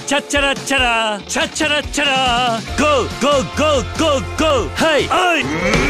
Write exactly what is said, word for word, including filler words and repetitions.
チャッチャラッチャラチャッチャラッチャラゴーゴーゴーゴーゴーはいはい